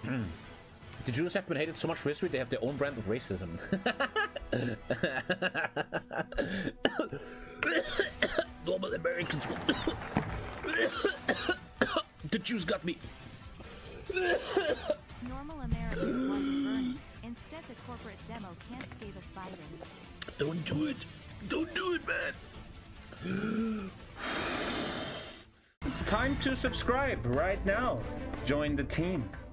The Jews have been hated so much for history, they have their own brand of racism. Normal Americans. The Jews got me. Normal Americans want Bernie. Instead, the corporate demo can't save us Biden. Don't do it. Don't do it, man. It's time to subscribe right now. Join the team.